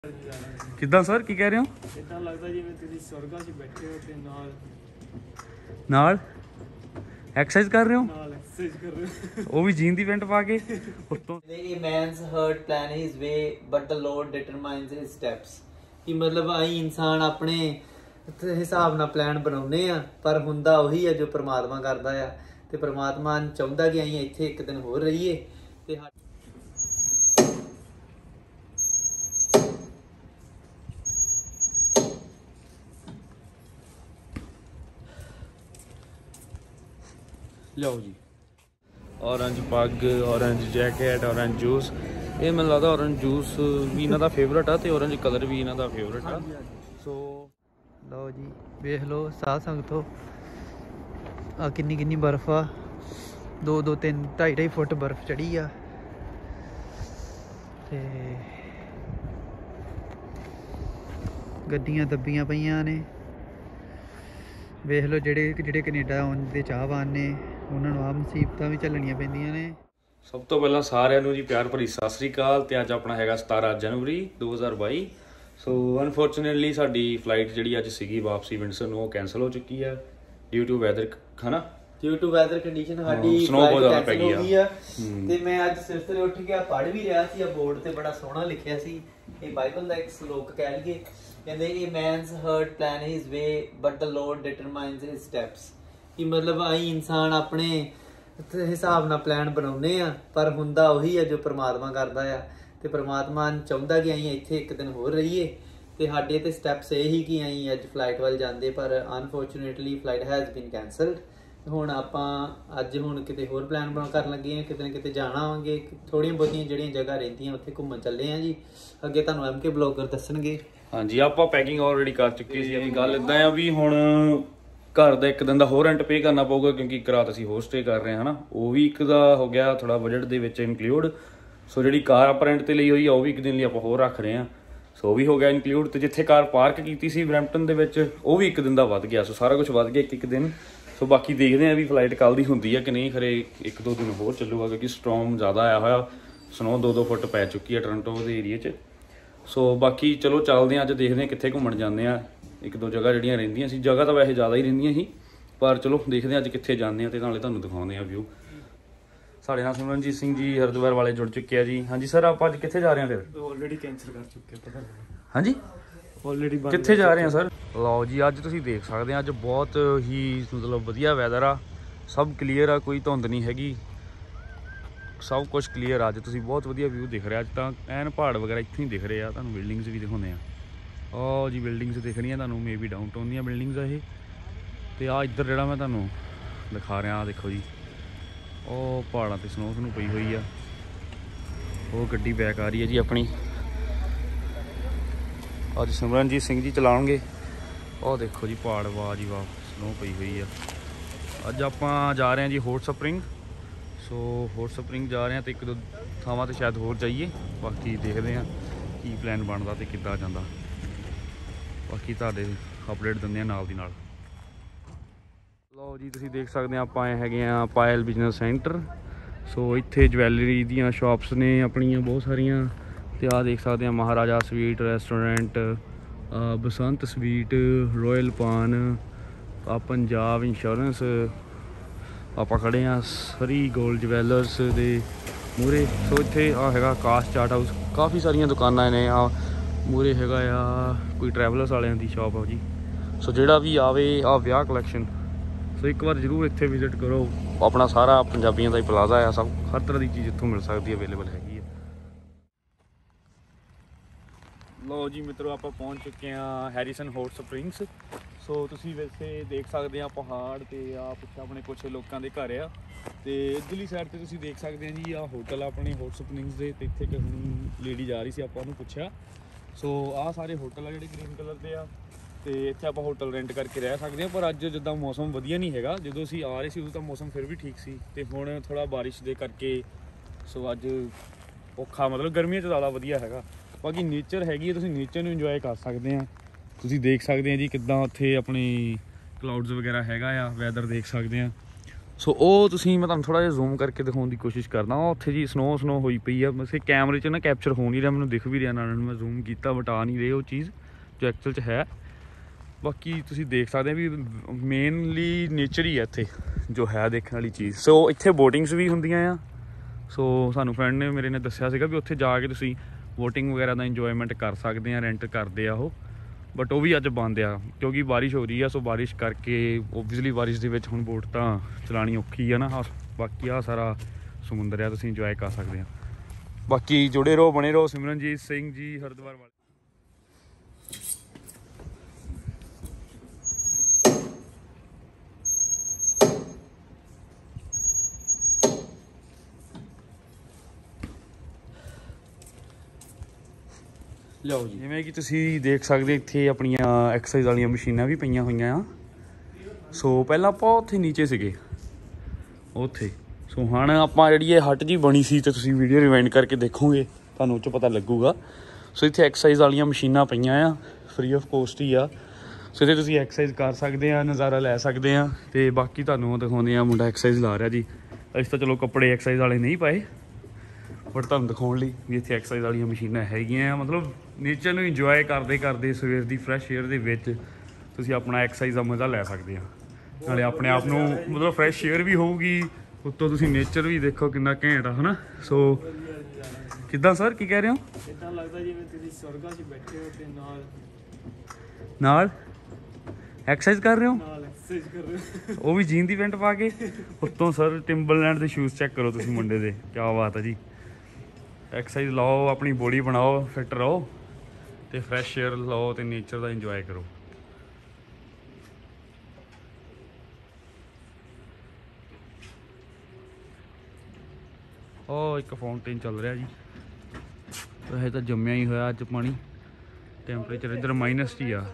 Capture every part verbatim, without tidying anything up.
ਕਿੱਦਾਂ ਸਰ, ਕੀ ਕਹਿ ਰਹੇ ਹੋ? ਇਦਾਂ ਲੱਗਦਾ ਜਿਵੇਂ ਤੁਸੀਂ ਸਵਰਗਾਂ 'ਚ ਬੈਠੇ ਹੋ ਤੇ ਨਾਲ ਨਾਲ ਐਕਸਰਸਾਈਜ਼ ਕਰ ਰਹੇ ਹੋ? ਨਾਲ ਐਕਸਰਸਾਈਜ਼ ਕਰ ਰਹੇ ਹੋ, ਉਹ ਵੀ ਜੀਨ ਦੀ ਪੈਂਟ ਪਾ ਕੇ ਉੱਤੋਂ। A man's heart plan his way but the Lord determines his steps। ਕਿ ਮਤਲਬ ਅਸੀਂ ਇਨਸਾਨ ਆਪਣੇ ਹਿਸਾਬ ਨਾਲ ਪਲਾਨ ਬਣਾਉਂਦੇ ਆ, ਪਰ ਹੁੰਦਾ ਉਹੀ ਆ ਜੋ ਪ੍ਰਮਾਤਮਾ ਕਰਦਾ ਆ। ਤੇ ਪ੍ਰਮਾਤਮਾ ਚਾਹੁੰਦਾ ਕਿ ਅਸੀਂ ਇੱਥੇ ਇੱਕ ਦਿਨ ਹੋਰ ਰਹੀਏ ਤੇ ਲਿਆਓ ਜੀ। ਔਰੰਜ ਪੱਗ, ਔਰੰਜ ਜੈਕਟ, ਔਰੰਜ ਜੂਸ। ਇਹ ਮੈਨੂੰ ਲੱਗਦਾ ਔਰੰਜ ਜੂਸ ਵੀ ਇਹਨਾਂ ਦਾ ਫੇਵਰਟ ਆ ਤੇ ਔਰੰਜ ਕਲਰ ਵੀ ਇਹਨਾਂ ਦਾ ਫੇਵਰਟ ਆ। ਸੋ ਲਓ ਜੀ, ਵੇਖ ਲਓ ਸਾਧ ਸੰਗਤੋ, ਆ ਕਿੰਨੀ ਕਿੰਨੀ ਬਰਫ਼ ਆ। ਦੋ ਦੋ ਤਿੰਨ ਢਾਈ ਢਾਈ ਫੁੱਟ ਬਰਫ਼ ਚੜੀ ਆ ਤੇ ਗੱਡੀਆਂ ਦੱਬੀਆਂ ਪਈਆਂ ਨੇ। ਵੇਖ ਲਓ ਜਿਹੜੇ ਜਿਹੜੇ ਕੈਨੇਡਾ ਆਉਣ ਦੇ ਚਾਹਵਾਨ ਨੇ ਉਹਨਾਂ ਨੂੰ ਆਹ ਮੁਸੀਬਤਾਂ ਵੀ ਝੱਲਣੀਆਂ ਪੈਂਦੀਆਂ ਨੇ। ਸਭ ਤੋਂ ਪਹਿਲਾਂ ਸਾਰਿਆਂ ਨੂੰ ਜੀ ਪਿਆਰ ਭਰੀ ਸਤਿ ਸ੍ਰੀ ਅਕਾਲ। ਤੇ ਅੱਜ ਆਪਣਾ ਹੈਗਾ ਸਤਾਰਾਂ ਜਨਵਰੀ ਦੋ ਹਜ਼ਾਰ ਬਾਈ। ਸੋ ਅਨਫੋਰਚੂਨੇਟਲੀ ਸਾਡੀ ਫਲਾਈਟ ਜਿਹੜੀ ਅੱਜ ਸੀਗੀ ਵਾਪਸੀ ਵਿੰਡਸਰ ਨੂੰ, ਉਹ ਕੈਂਸਲ ਹੋ ਚੁੱਕੀ ਹੈ ਡਿਊ ਟੂ ਵੈਦਰ, ਹਨਾ ਡਿਊ ਟੂ ਵੈਦਰ ਕੰਡੀਸ਼ਨ ਸਾਡੀ ਸਨੋ ਬਹੁਤ ਜ਼ਿਆਦਾ ਪੈ ਗਈ ਆ। ਤੇ ਮੈਂ ਅੱਜ ਸਵੇਰੇ ਸਵੇਰੇ ਉੱਠ ਕੇ ਪੜ੍ਹ ਵੀ ਰਿਹਾ ਸੀ, ਆ ਬੋਰਡ ਤੇ ਬੜਾ ਸੋਹਣਾ ਲਿਖਿਆ ਸੀ, ਇਹ ਬਾਈਬਲ ਦਾ ਇੱਕ ਸ਼ਲੋਕ ਕਹਿ ਲਈਏ। ਕਹਿੰਦੇ ਇਹ man's heart plan his way but the lord determines his steps. ਕਿ ਮਤਲਬ ਅਸੀਂ ਇਨਸਾਨ ਆਪਣੇ ਹਿਸਾਬ ਨਾਲ ਪਲਾਨ ਬਣਾਉਂਦੇ ਆ, ਪਰ ਹੁੰਦਾ ਉਹੀ ਆ ਜੋ ਪ੍ਰਮਾਤਮਾ ਕਰਦਾ ਆ। ਤੇ ਪ੍ਰਮਾਤਮਾ ਚਾਹੁੰਦਾ ਕਿ ਅਸੀਂ ਇੱਥੇ ਇੱਕ ਦਿਨ ਹੋਰ ਰਹੀਏ ਤੇ ਸਾਡੇ ਤੇ ਸਟੈਪਸ ਇਹ ਹੀ ਕਿ ਅਸੀਂ ਅੱਜ ਫਲਾਈਟ ਵੱਲ ਜਾਂਦੇ, ਪਰ unfortunately flight has been cancelled. ਹੁਣ ਆਪਾਂ ਅੱਜ ਹੁਣ ਕਿਤੇ ਹੋਰ ਪਲਾਨ ਬਣਾ ਕਰਨ ਲੱਗੇ ਆ, ਕਿਤੇ ਨਾ ਕਿਤੇ ਜਾਣਾ ਆਵਾਂਗੇ। ਥੋੜ੍ਹੀਆਂ ਬਹੁਤੀਆਂ ਜਿਹੜੀਆਂ ਜਗ੍ਹਾ ਰਹਿੰਦੀਆਂ ਉੱਥੇ ਘੁੰਮਣ ਚੱਲੇ ਆ ਜੀ। ਅੱਗੇ ਤੁਹਾਨੂੰ ਐਮ ਕੇ ਬਲੌਗਰ ਦੱਸਣਗੇ। ਹਾਂਜੀ, ਆਪਾਂ ਪੈਕਿੰਗ ਆਲਰੇਡੀ ਕਰ ਚੁੱਕੇ ਸੀ। ਇਹ ਗੱਲ ਇਦਾਂ ਆ ਵੀ ਹੁਣ ਘਰ ਦਾ ਇੱਕ ਦਿਨ ਦਾ ਹੋਰ ਰੈਂਟ ਪੇ ਕਰਨਾ ਪਊਗਾ, ਕਿਉਂਕਿ ਇੱਕ ਰਾਤ ਅਸੀਂ ਹੋਰ ਸਟੇ ਕਰ ਰਹੇ ਹਾਂ, ਹਨਾ। ਉਹ ਵੀ ਇੱਕ ਦਾ ਹੋ ਗਿਆ ਥੋੜਾ ਬਜਟ ਦੇ ਵਿੱਚ ਇਨਕਲੂਡ। ਸੋ ਜਿਹੜੀ ਕਾਰ ਆਪਾਂ ਰੈਂਟ ਤੇ ਲਈ ਹੋਈ ਆ ਉਹ ਵੀ ਇੱਕ ਦਿਨ ਲਈ ਆਪਾਂ ਹੋਰ ਰੱਖ ਰਹੇ ਹਾਂ, ਸੋ ਉਹ ਵੀ ਹੋ ਗਿਆ ਇਨਕਲੂਡ। ਤੇ ਜਿੱਥੇ ਕਾਰ ਪਾਰਕ ਕੀਤੀ ਸੀ ਬਰੈਂਪਟਨ ਦੇ ਵਿੱਚ, ਉਹ ਵੀ ਇੱਕ ਦਿਨ ਦਾ ਵੱਧ ਗਿਆ। ਸੋ ਸਾਰਾ ਕੁਝ ਵੱਧ ਗਿਆ ਇੱਕ ਇੱਕ ਦਿਨ। ਸੋ ਬਾਕੀ ਦੇਖਦੇ ਹਾਂ ਵੀ ਫਲਾਈਟ ਕੱਲ੍ਹ ਦੀ ਹੁੰਦੀ ਹੈ ਕਿ ਨਹੀਂ। ਖਰੇ ਇੱਕ ਦੋ ਦਿਨ ਹੋਰ ਚੱਲੂਗਾ, ਕਿਉਂਕਿ ਸਟਰੋਮ ਜ਼ਿਆਦਾ ਆਇਆ ਹੋਇਆ, ਸਨੋ ਦੋ ਦੋ ਫੁੱਟ ਪੈ ਚੁੱਕੀ ਹੈ ਟੋਰਾਂਟੋ ਦੇ ਏਰੀਏ 'ਚ। ਸੋ ਬਾਕੀ ਚਲੋ ਚੱਲਦੇ ਹਾਂ, ਅੱਜ ਦੇਖਦੇ ਹਾਂ ਕਿੱਥੇ ਘੁੰਮਣ ਜਾਂਦੇ ਹਾਂ। ਇੱਕ ਦੋ ਜਗ੍ਹਾ ਜਿਹੜੀਆਂ ਰਹਿੰਦੀਆਂ ਸੀ, ਜਗ੍ਹਾ ਤਾਂ ਵੈਸੇ ਜ਼ਿਆਦਾ ਹੀ ਰਹਿੰਦੀਆਂ ਸੀ, ਪਰ ਚਲੋ ਦੇਖਦੇ ਹਾਂ ਅੱਜ ਕਿੱਥੇ ਜਾਂਦੇ ਹਾਂ ਤੇ ਨਾਲੇ ਤੁਹਾਨੂੰ ਦਿਖਾਉਂਦੇ ਹਾਂ ਵਿਊ। ਸਾਡੇ ਨਾਲ ਸਿਮਰਨਜੀਤ ਸਿੰਘ ਜੀ ਹਰਿਦੁਆਰ ਵਾਲੇ ਜੁੜ ਚੁੱਕੇ ਆ ਜੀ। ਹਾਂਜੀ ਸਰ, ਆਪਾਂ ਅੱਜ ਕਿੱਥੇ ਜਾ ਰਹੇ ਹਾਂ ਫਿਰ? ਆਲਰੇਡੀ ਕੈਂਸਲ ਕਰ ਚੁੱਕੇ ਪਤਾ ਨਹੀਂ। ਹਾਂਜੀ, ਆਲਰੇਡੀ ਕਿੱਥੇ ਜਾ ਰਹੇ ਹਾਂ ਸਰ? ਲਓ ਜੀ, ਅੱਜ ਤੁਸੀਂ ਦੇਖ ਸਕਦੇ ਆ, ਅੱਜ ਬਹੁਤ ਹੀ ਮਤਲਬ ਵਧੀਆ ਵੈਦਰ ਆ, ਸਭ ਕਲੀਅਰ ਆ, ਕੋਈ ਧੁੰਦ ਨਹੀਂ ਹੈਗੀ, ਸਭ ਕੁਝ ਕਲੀਅਰ ਆ। ਅੱਜ ਤੁਸੀਂ ਬਹੁਤ ਵਧੀਆ ਵਿਊ ਦਿਖ ਰਿਹਾ। ਅੱਜ ਤਾਂ ਐਨ ਪਹਾੜ ਵਗੈਰਾ ਇੱਥੋਂ ਹੀ ਦਿਖ ਰਹੇ ਆ। ਤੁਹਾਨੂੰ ਬਿਲਡਿੰਗਸ ਵੀ ਦਿਖਾਉਂਦੇ ਆ। ਉਹ ਜੀ ਬਿਲਡਿੰਗਸ ਦਿਖ ਰਹੀਆਂ ਤੁਹਾਨੂੰ, ਮੇ ਬੀ ਡਾਊਨ ਟਾਊਨ ਦੀਆਂ ਬਿਲਡਿੰਗਸ ਆ ਇਹ। ਤੇ ਆਹ ਇੱਧਰ ਜਿਹੜਾ ਮੈਂ ਤੁਹਾਨੂੰ ਦਿਖਾ ਰਿਹਾ, ਆਹ ਦੇਖੋ ਜੀ, ਉਹ ਪਹਾੜਾਂ 'ਤੇ ਸਨੋ ਸਨੂ ਪਈ ਹੋਈ ਆ। ਉਹ ਗੱਡੀ ਬੈਕ ਆ ਰਹੀ ਹੈ ਜੀ ਆਪਣੀ। ਅੱਜ ਸਿਮਰਨਜੀਤ ਸਿੰਘ ਜੀ ਚਲਾਉਣਗੇ। ਉਹ ਦੇਖੋ ਜੀ ਪਹਾੜ, ਵਾਹ ਜੀ ਵਾਹ, ਸਨੋ ਪਈ ਹੋਈ ਆ। ਅੱਜ ਆਪਾਂ ਜਾ ਰਹੇ ਹਾਂ ਜੀ hot spring. So hot spring ਜਾ ਰਹੇ ਹਾਂ ਤੇ ਇੱਕ ਦੋ ਥਾਵਾਂ 'ਤੇ ਸ਼ਾਇਦ ਹੋਰ ਜਾਈਏ। ਬਾਕੀ ਦੇਖਦੇ ਹਾਂ ਕੀ ਪਲਾਨ ਬਣਦਾ ਤੇ ਕਿੱਦਾਂ ਜਾਂਦਾ। ਬਾਕੀ ਤੁਹਾਡੇ ਅਪਡੇਟ ਦਿੰਦੇ ਹਾਂ ਨਾਲ ਦੀ ਨਾਲ। ਲਓ ਜੀ, ਤੁਸੀਂ ਦੇਖ ਸਕਦੇ ਹਾਂ ਆਪਾਂ ਆਏ ਹੈਗੇ ਹਾਂ ਪਾਇਲ ਬਿਜ਼ਨਸ ਸੈਂਟਰ। ਸੋ ਇੱਥੇ ਜਵੈਲਰੀ ਦੀਆਂ ਸ਼ਾਪਸ ਨੇ ਆਪਣੀਆਂ ਬਹੁਤ ਸਾਰੀਆਂ। ਤੇ ਆਹ ਦੇਖ ਸਕਦੇ ਹਾਂ Maharaja sweet restaurant, Basant sweet, royal Paan, ਆ ਪੰਜਾਬ ਇੰਸ਼ੋਰੈਂਸ। ਆਪਾਂ ਖੜ੍ਹੇ ਹਾਂ ਸਰੀ ਗੋਲਡ ਜਵੈਲਰਸ ਦੇ ਮੂਹਰੇ। ਸੋ ਇੱਥੇ ਆਹ ਹੈਗਾ ਆਕਾਸ਼ ਚਾਟ ਹਾਊਸ, ਕਾਫੀ ਸਾਰੀਆਂ ਦੁਕਾਨਾਂ ਨੇ। ਆ ਮੂਹਰੇ ਹੈਗਾ ਆ ਕੋਈ ਟਰੈਵਲਰਸ ਵਾਲਿਆਂ ਦੀ ਸ਼ਾਪ ਆ ਜੀ। ਸੋ ਜਿਹੜਾ ਵੀ ਆਵੇ ਆ ਵਿਆਹ ਕਲੈਕਸ਼ਨ, ਸੋ ਇੱਕ ਵਾਰ ਜ਼ਰੂਰ ਇੱਥੇ ਵਿਜ਼ਿਟ ਕਰੋ। ਆਪਣਾ ਸਾਰਾ ਪੰਜਾਬੀਆਂ ਦਾ ਹੀ ਪਲਾਜ਼ਾ ਆ, ਸਭ ਹਰ ਤਰ੍ਹਾਂ ਦੀ ਚੀਜ਼ ਇੱਥੋਂ ਮਿਲ ਸਕਦੀ, ਅਵੇਲੇਬਲ ਹੈਗੀ ਹੈ। ਲਓ ਜੀ ਮਿੱਤਰੋ, ਆਪਾਂ ਪਹੁੰਚ ਚੁੱਕੇ ਹਾਂ ਹੈਰੀਸਨ ਹੌਟ ਸਪਰਿੰਗਸ। ਸੋ ਤੁਸੀਂ ਵੈਸੇ ਦੇਖ ਸਕਦੇ ਆ ਪਹਾੜ ਤੇ ਆ ਪਿੱਛੇ ਆਪਣੇ ਕੁਛ ਲੋਕਾਂ ਦੇ ਘਰ ਆ। ਤੇ ਇੱਧਰਲੀ ਸਾਈਡ ਤੇ ਤੁਸੀਂ ਦੇਖ ਸਕਦੇ ਆ ਜੀ, ਆ ਹੋਟਲ ਆਪਣੇ ਹੌਟ ਸਪਰਿੰਗਸ ਦੇ। ਤੇ ਇੱਥੇ ਇੱਕ ਲੇਡੀ ਜਾ ਰਹੀ ਸੀ, ਆਪਾਂ ਉਹਨੂੰ ਪੁੱਛਿਆ। ਸੋ ਆਹ ਸਾਰੇ ਹੋਟਲ ਆ ਜਿਹੜੇ ਗ੍ਰੀਨ ਕਲਰ ਦੇ ਆ, ਤੇ ਇੱਥੇ ਆਪਾਂ ਹੋਟਲ ਰੈਂਟ ਕਰਕੇ ਰਹਿ ਸਕਦੇ ਹਾਂ। ਪਰ ਅੱਜ ਜਿੱਦਾਂ ਮੌਸਮ ਵਧੀਆ ਨਹੀਂ ਹੈਗਾ, ਜਦੋਂ ਅਸੀਂ ਆ ਰਹੇ ਸੀ ਉਦੋਂ ਤਾਂ ਮੌਸਮ ਫਿਰ ਵੀ ਠੀਕ ਸੀ, ਤੇ ਹੁਣ ਥੋੜ੍ਹਾ ਬਾਰਿਸ਼ ਦੇ ਕਰਕੇ ਸੋ ਅੱਜ ਔਖਾ, ਮਤਲਬ ਗਰਮੀਆਂ 'ਚ ਜ਼ਿਆਦਾ ਵਧੀਆ ਹੈਗਾ। ਬਾਕੀ ਨੇਚਰ ਹੈਗੀ ਹੈ, ਤੁਸੀਂ ਨੇਚਰ ਨੂੰ ਇੰਜੋਏ ਕਰ ਸਕਦੇ ਆ। ਤੁਸੀਂ ਦੇਖ ਸਕਦੇ ਆ ਜੀ ਕਿੱਦਾਂ ਉੱਥੇ ਆਪਣੀ ਕਲਾਊਡਸ ਵਗੈਰਾ ਹੈਗਾ ਆ, ਵੈਦਰ ਦੇਖ ਸਕਦੇ ਆ। ਸੋ ਉਹ ਤੁਸੀਂ ਮੈਂ ਤੁਹਾਨੂੰ ਥੋੜ੍ਹਾ ਜਿਹਾ ਜ਼ੂਮ ਕਰਕੇ ਦਿਖਾਉਣ ਦੀ ਕੋਸ਼ਿਸ਼ ਕਰਦਾ ਹਾਂ। ਉੱਥੇ ਜੀ ਸਨੋ ਸਨੋ ਹੋਈ ਪਈ ਆ, ਵੈਸੇ ਕੈਮਰੇ 'ਚ ਨਾ ਕੈਪਚਰ ਹੋ ਨਹੀਂ ਰਿਹਾ, ਮੈਨੂੰ ਦਿਖ ਵੀ ਰਿਹਾ ਨਾਲ ਮੈਂ ਜ਼ੂਮ ਕੀਤਾ ਬਟ ਆ ਨਹੀਂ ਰਹੇ ਉਹ ਚੀਜ਼ ਜੋ ਐਕਚੁਅਲ 'ਚ ਹੈ। ਬਾਕੀ ਤੁਸੀਂ ਦੇਖ ਸਕਦੇ ਹੋ ਵੀ ਮੇਨਲੀ ਨੇਚਰ ਹੀ ਹੈ ਇੱਥੇ ਜੋ ਹੈ ਦੇਖਣ ਵਾਲੀ ਚੀਜ਼। ਸੋ ਇੱਥੇ ਬੋਟਿੰਗਸ ਵੀ ਹੁੰਦੀਆਂ ਆ। ਸੋ ਸਾਨੂੰ ਫਰੈਂਡ ਨੇ ਮੇਰੇ ਨੇ ਦੱਸਿਆ ਸੀਗਾ ਵੀ ਉੱਥੇ ਜਾ ਕੇ ਤੁਸੀਂ ਬੋਟਿੰਗ ਵਗੈਰਾ ਦਾ ਇੰਜੋਏਮੈਂਟ ਕਰ ਸਕਦੇ ਆ, ਰੈਂਟ ਕਰਦੇ ਆ ਉਹ, ਬਟ ਉਹ ਵੀ ਅੱਜ ਬੰਦ ਆ ਕਿਉਂਕਿ ਬਾਰਿਸ਼ ਹੋ ਰਹੀ ਆ। ਸੋ ਬਾਰਿਸ਼ ਕਰਕੇ ਓਬਵੀਅਸਲੀ ਬਾਰਿਸ਼ ਦੇ ਵਿੱਚ ਹੁਣ ਬੋਟ ਤਾਂ ਚਲਾਉਣੀ ਔਖੀ ਆ ਨਾ। ਹਾਂ ਬਾਕੀ ਆ ਸਾਰਾ ਸਮੁੰਦਰ ਆ, ਤੁਸੀਂ ਇੰਜੋਏ ਕਰ ਸਕਦੇ ਆ। ਬਾਕੀ ਜੁੜੇ ਰਹੋ, ਬਣੇ ਰਹੋ। ਸਿਮਰਨਜੀਤ ਸਿੰਘ ਜੀ ਹਰਿਦੁਆਰ ਵਾਲੇ। ਲਿਆਓ ਜੀ। ਜਿਵੇਂ ਕਿ ਤੁਸੀਂ ਦੇਖ ਸਕਦੇ ਇੱਥੇ ਆਪਣੀਆਂ ਐਕਸਰਸਾਈਜ਼ ਵਾਲੀਆਂ ਮਸ਼ੀਨਾਂ ਵੀ ਪਈਆਂ ਹੋਈਆਂ ਆ। ਸੋ ਪਹਿਲਾਂ ਆਪਾਂ ਉੱਥੇ ਨੀਚੇ ਸੀਗੇ ਉੱਥੇ। ਸੋ ਹੁਣ ਆਪਾਂ ਜਿਹੜੀ ਇਹ ਹੱਟ ਜੀ ਬਣੀ ਸੀ ਤੇ ਤੁਸੀਂ ਵੀਡੀਓ ਰਿਵਾਈਂਡ ਕਰਕੇ ਦੇਖੋਗੇ ਤੁਹਾਨੂੰ ਉਹ 'ਚ ਪਤਾ ਲੱਗੂਗਾ। ਸੋ ਇੱਥੇ ਐਕਸਰਸਾਈਜ਼ ਵਾਲੀਆਂ ਮਸ਼ੀਨਾਂ ਪਈਆਂ ਆ, ਫ੍ਰੀ ਆਫ ਕੋਸਟ ਹੀ ਆ। ਸੋ ਇੱਥੇ ਤੁਸੀਂ ਐਕਸਰਸਾਈਜ਼ ਕਰ ਸਕਦੇ ਆ, ਨਜ਼ਾਰਾ ਲੈ ਸਕਦੇ ਆ। ਅਤੇ ਬਾਕੀ ਤੁਹਾਨੂੰ ਦਿਖਾਉਂਦੇ ਆ ਮੁੰਡਾ ਐਕਸਰਸਾਈਜ਼ ਲਾ ਰਿਹਾ ਜੀ। ਅਸੀਂ ਤਾਂ ਚਲੋ ਕੱਪੜੇ ਐਕਸਰਸਾਈਜ਼ ਵਾਲੇ ਨਹੀਂ ਪਾਏ ਬਟ ਤੁਹਾਨੂੰ ਦਿਖਾਉਣ ਲਈ ਵੀ ਇੱਥੇ ਐਕਸਰਸਾਈਜ਼ ਵਾਲੀਆਂ ਮਸ਼ੀਨਾਂ ਹੈਗੀਆਂ ਆ। ਮਤਲਬ ਨੇਚਰ ਨੂੰ ਇੰਜੋਏ ਕਰਦੇ ਕਰਦੇ ਸਵੇਰ ਦੀ ਫਰੈਸ਼ ਏਅਰ ਦੇ ਵਿੱਚ ਤੁਸੀਂ ਆਪਣਾ ਐਕਸਰਸਾਈਜ਼ ਦਾ ਮਜ਼ਾ ਲੈ ਸਕਦੇ ਆ। ਨਾਲੇ ਆਪਣੇ ਆਪ ਨੂੰ ਮਤਲਬ ਫਰੈਸ਼ ਏਅਰ ਵੀ ਹੋਊਗੀ, ਉੱਤੋਂ ਤੁਸੀਂ ਨੇਚਰ ਵੀ ਦੇਖੋ ਕਿੰਨਾ ਘੈਂਟ ਆ, ਹੈ ਨਾ। ਸੋ ਕਿੱਦਾਂ ਸਰ ਕੀ ਕਹਿ ਰਹੇ ਹੋ? ਇੱਦਾਂ ਲੱਗਦਾ ਜਿਵੇਂ ਤੁਸੀਂ ਸਵਰਗਾਂ 'ਚ ਬੈਠੇ ਹੋ ਤੇ ਨਾਲ ਨਾਲ ਐਕਸਰਸਾਈਜ਼ ਕਰ ਰਹੇ ਹੋ, ਨਾਲ ਐਕਸਰਸਾਈਜ਼ ਕਰ ਰਹੇ ਹੋ, ਉਹ ਵੀ ਜੀਨ ਦੀ ਪੈਂਟ ਪਾ ਕੇ। ਉੱਤੋਂ ਸਰ ਟਿੰਬਲਲੈਂਡ ਦੇ ਸ਼ੂਜ਼ ਚੈੱਕ ਕਰੋ ਤੁਸੀਂ ਮੁੰਡੇ ਦੇ, ਕਿਆ ਬਾਤ ਹੈ ਜੀ। ਐਕਸਰਸਾਈਜ਼ ਲਾਓ, ਆਪਣੀ ਬੋਡੀ ਬਣਾਓ, ਫਿੱਟ ਰਹੋ ਅਤੇ ਫਰੈਸ਼ ਏਅਰ ਲਓ ਅਤੇ ਨੇਚਰ ਦਾ ਇੰਜੋਏ ਕਰੋ। ਉਹ ਇੱਕ ਫਾਊਂਟੇਨ ਚੱਲ ਰਿਹਾ ਜੀ, ਵੈਸੇ ਤਾਂ ਜੰਮਿਆ ਹੀ ਹੋਇਆ ਅੱਜ ਪਾਣੀ। ਟੈਂਪਰੇਚਰ ਇੱਧਰ ਮਾਈਨਸ 'ਚ ਹੀ ਆ।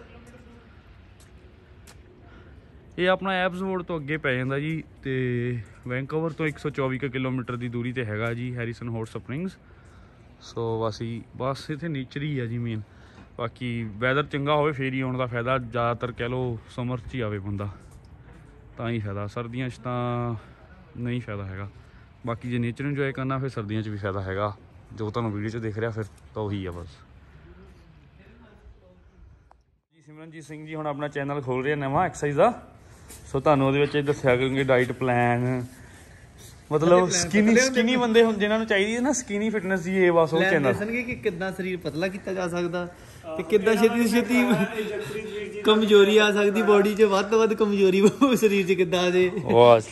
ਇਹ ਆਪਣਾ ਐਬਸਵੋਰਡ ਤੋਂ ਅੱਗੇ ਪੈ ਜਾਂਦਾ ਜੀ ਅਤੇ ਵੈਂਕੂਵਰ ਤੋਂ ਇੱਕ ਸੌ ਚੌਵੀ ਕੁ ਕਿਲੋਮੀਟਰ ਦੀ ਦੂਰੀ 'ਤੇ ਹੈਗਾ ਜੀ ਹੈਰੀਸਨ ਹੌਟ ਸਪਰਿੰਗਸ। ਸੋ ਬਸ ਹੀ ਬਸ ਇੱਥੇ ਨੇਚਰ ਹੀ ਆ ਜੀ ਮੇਨ। ਬਾਕੀ ਵੈਦਰ ਚੰਗਾ ਹੋਵੇ ਫੇਰ ਹੀ ਆਉਣ ਦਾ ਫਾਇਦਾ। ਜ਼ਿਆਦਾਤਰ ਕਹਿ ਲਓ ਸਮਰ 'ਚ ਹੀ ਆਵੇ ਬੰਦਾ ਤਾਂ ਹੀ ਫਾਇਦਾ, ਸਰਦੀਆਂ 'ਚ ਤਾਂ ਨਹੀਂ ਫਾਇਦਾ ਹੈਗਾ। ਬਾਕੀ ਜੇ ਨੇਚਰ ਇੰਜੋਏ ਕਰਨਾ ਫਿਰ ਸਰਦੀਆਂ 'ਚ ਵੀ ਫਾਇਦਾ ਹੈਗਾ। ਜੋ ਤੁਹਾਨੂੰ ਵੀਡੀਓ 'ਚ ਦਿਖ ਰਿਹਾ ਫਿਰ ਤਾਂ ਉਹੀ ਆ ਬਸ ਜੀ। ਸਿਮਰਨਜੀਤ ਸਿੰਘ ਜੀ ਹੁਣ ਆਪਣਾ ਚੈਨਲ ਖੋਲ੍ਹ ਰਿਹਾ ਨਵਾਂ ਐਕਸਰਸਾਈਜ਼ ਦਾ। ਸੋ ਤੁਹਾਨੂੰ ਉਹਦੇ ਵਿੱਚ ਦੱਸਿਆ ਕਰੂੰਗੇ ਡਾਈਟ ਪਲਾਨ, ਮਤਲਬ ਸਕਿਨੀ ਸਕਿਨੀ ਬੰਦੇ ਹੁਣ ਜਿਹਨਾਂ ਨੂੰ ਚਾਹੀਦੀ ਹੈ ਨਾ ਸਕਿਨੀ ਫਿਟਨੈਸ ਜੀ, ਇਹ ਬਸ ਉਹ ਚੈਨਲ ਦੱਸਣਗੇ ਕਿ ਕਿੱਦਾਂ ਸਰੀਰ ਪਤਲਾ ਕੀਤਾ ਜਾ ਸਕਦਾ ਤੇ ਕਿੱਦਾਂ ਛੇਤੀ ਛੇਤੀ ਕਮਜ਼ੋਰੀ ਆ ਸਕਦੀ ਬੋਡੀ 'ਚ, ਵੱਧ ਤੋਂ ਵੱਧ ਕਮਜ਼ੋਰੀ ਸਰੀਰ 'ਚ ਕਿੱਦਾਂ ਆ ਜੇ।